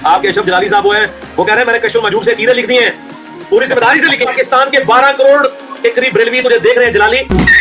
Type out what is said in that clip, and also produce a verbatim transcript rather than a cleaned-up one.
आपके अशरफ जलाली साहब वो है, वो कह रहे हैं मैंने कशुल मजूब से कीदे लिख दी हैं, पूरी जिम्मेदारी से लिखी। पाकिस्तान के बारह करोड़ के करीब रेलवी तुझे देख रहे हैं जलाली।